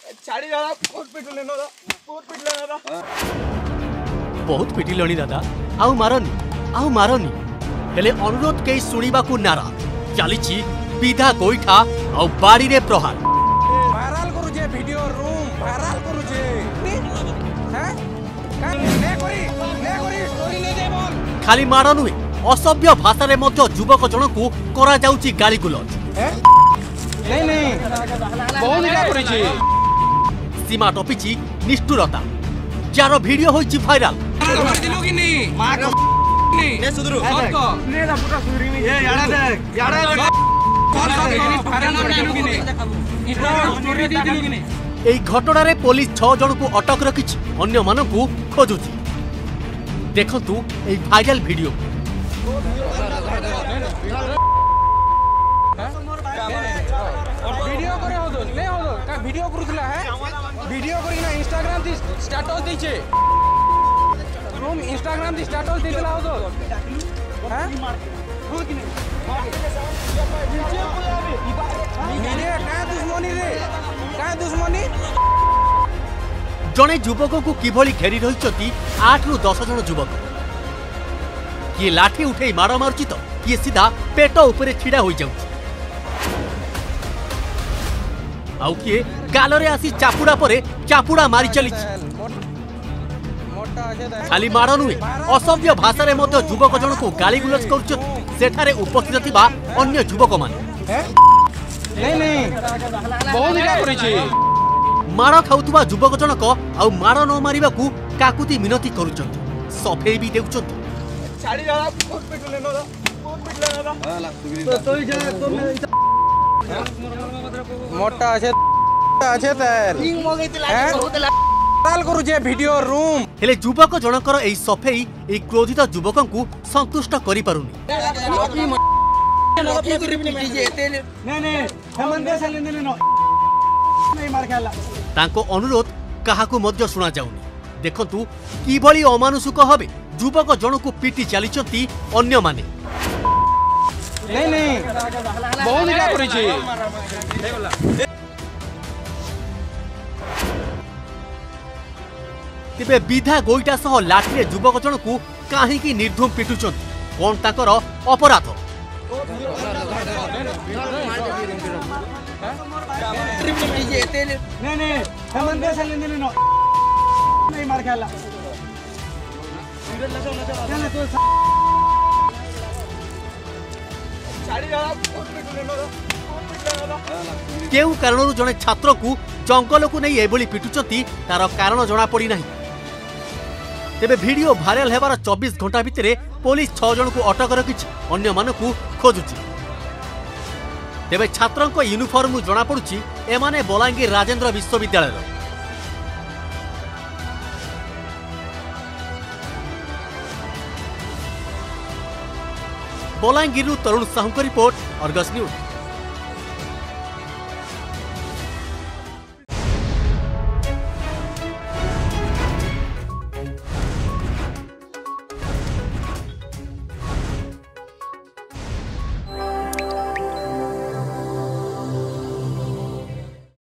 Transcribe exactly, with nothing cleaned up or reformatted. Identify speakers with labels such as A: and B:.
A: बहुत पिटिलणी दादा आउ मारनी आउ मारनी हेले अनुरोध कई सुनिबा को नाराज चली विधा गोईठा आउ बाड़ी रे प्रहार
B: वायरल करू जे वीडियो रूम वायरल करू जे हैं का ने करी ने करी स्टोरी ले दे बोल
A: खाली मार नुहे असभ्य भाषा रे मध्य युवक जन को करा जाउची गाली गुलज
B: नहीं नहीं बहुत निका करी छी
A: सीमा टपिची निष्ठुरता जार वीडियो होइची भाइराल
B: मार दिलो कि नहीं मार नहीं ने सुधरू मत को ने दा पुटा सुधरी नहीं ए याडा देख याडा कॉल वायरल कर दिलो कि नहीं स्टोरी दे दिलो कि नहीं
A: एई घटना रे पुलिस छह जन को अटक रखिछि अन्य मानन को खोजुछि देखंतु एई भाइराल वीडियो
B: वीडियो करे हो दो ले हो दो का वीडियो करूथला है वीडियो करी ना इंस्टाग्राम दी स्टेटस दैछे रूम इंस्टाग्राम दी स्टेटस देला हो दो हैं हो कि नहीं मेरे का दुश्मनी रे का दुश्मनी
A: जने युवक को किभली घेरी रही आठ रु दस जन युवक किए लाठी उठे माड़ मारुची तो किए सीधा पेट उपरे छिड़ा हो जाउची आउ किए गालरे आसी चापुड़ा परे चापुड़ा मारी चली खाली माड़ नुहे असभ्य भाषा रे मध्य युवक जन को गाली गुलज करुछथि सेठारे उपस्थित थिबा अन्य युवक माने
B: नहीं नहीं बहुत निका करी छी
A: माड़ खाउथुबा युवक जनक आउ माड़ न मारिबा को काकुती मिनती करुछथि सफेई भी देउछथि
B: छाड़ी जा बहुत पिटले न बहुत पिटले न तो तोई जा तो मोटा আছে আছে তার লিং মগেইতলা বহুত লাল কरू যে ভিডিও রুম
A: হেলে যুবক জনকৰ এই সফেই এই ক্रोधित যুবকଙ୍କୁ সন্তুষ্ট করি পাरुनी
B: লকি করিবনি যে এতে নে নে হেমন্ত সালেন্দে ন নাই মার খেলা
A: तांको अनुरोध काहाकू मध्य सुना जाउनी देखंतु किभली अमानुषिक हबे युवक जनकू पिटी चलीचंती अन्य माने
B: नहीं नहीं बहुत निका करी छी
A: तेबे विधा गोईटा सह लाठी युवक जनकू काहे की निर्धूम पिटुचंती कोन ताकर अपराध
B: नहीं नहीं हेमंत सालेंदे न नहीं मार खेला
A: केउ कारणरू जने छात्र को जंगल को नहीं एभली पिटुचंती तार कारण जना पड़ी नहीं तेबे वीडियो भाइराल हेबार चौबीस घंटा भितरे पुलिस छह जन को अटक रखिछि अन्य मानकू खोजुछि तेबे छात्रंक यूनिफॉर्म जना पड़ुछि एमाने बलांगीर राजेंद्र विश्वविद्यालय Balangir Tarun Sahu report Argus news.